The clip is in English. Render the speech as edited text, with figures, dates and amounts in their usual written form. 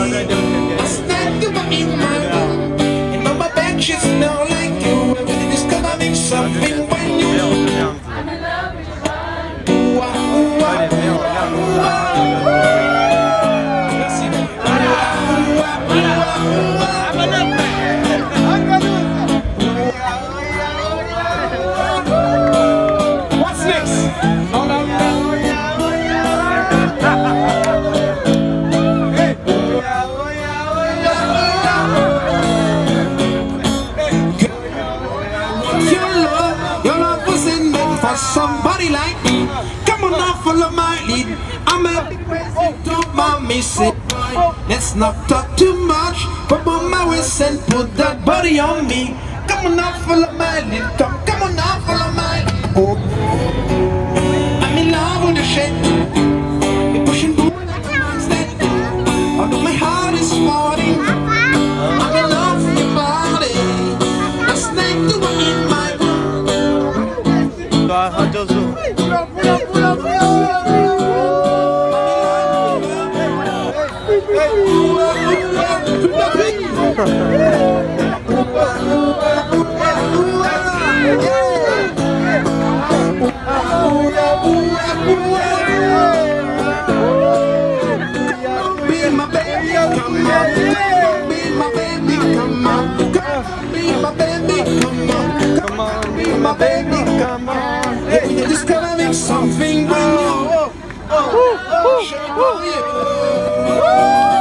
Last night you were in my room, and on my bed she smelled like you. Everything is discovering something when you. I'm in love with you. What's next? Your love wasn't meant for somebody like me. Come on now, follow my lead. I'm a big crazy, don't mind me. Say, let's not talk too much. Come on my waist and put that body on me. Come on now, follow my lead. Come on now, follow my lead. Oh, I'm in love with the shit. You're pushing through like a monster. Although my heart is falling, I'm in love with your body. Last night you were in my room. Be my baby, come on. Be my baby, come on. Be my baby, come on. Come on, be my baby, come on. Hey, you're discovering something when you. Oh,